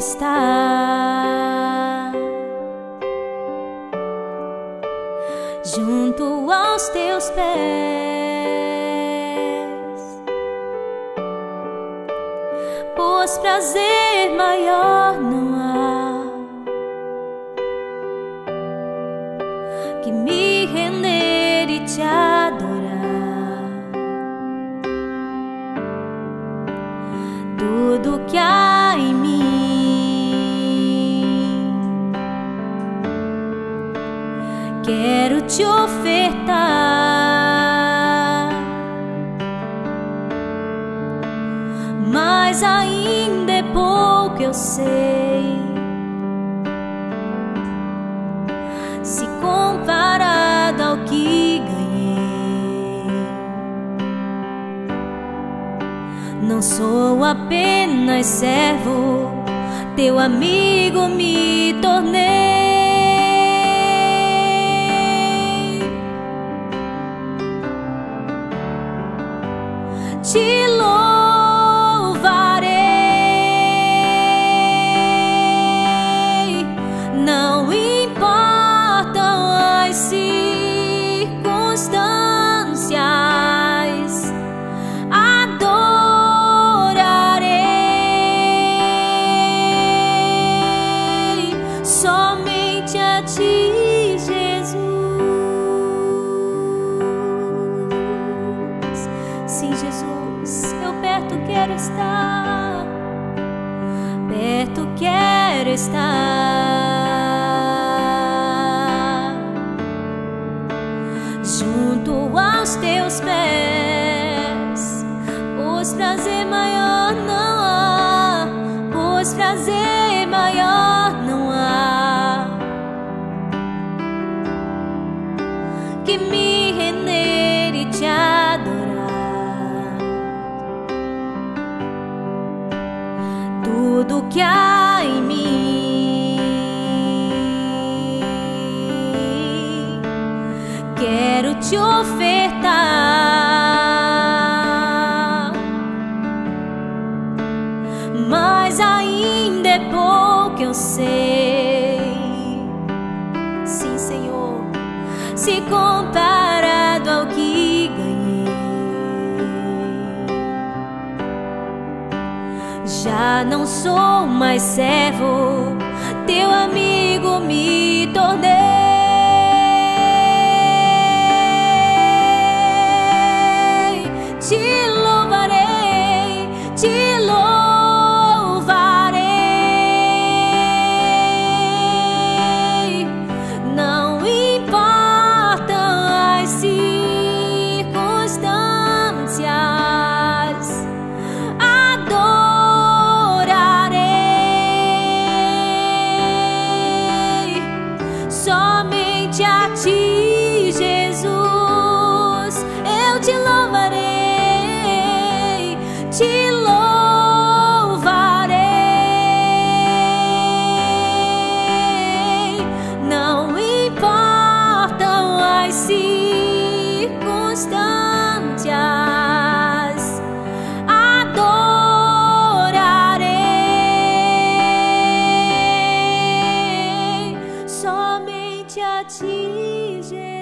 estar junto aos teus pés, pois prazer maior não há que me render e te adorar. Tudo que há em mim quero te ofertar, mas ainda é pouco, eu sei, se comparado ao que ganhei. Não sou apenas servo, teu amigo me tornei. Te louvarei, não importam as circunstâncias, adorarei somente a ti, Jesus. Sim, Jesus, eu perto quero estar, perto quero estar, junto aos teus pés, pois prazer maior não há, pois prazer maior não há que me render e te adorar. Tudo que há em mim quero te ofertar, mas ainda é pouco, eu sei. Sim, Senhor, se comparado ao que ganhei. Já não sou mais servo, teu amigo me tornei. Te louvarei, te louvarei, não importam as circunstâncias, adorarei somente a ti, Jesus. Eu te louvarei, te louvarei, não importam as circunstâncias, adorarei somente a ti, Jesus.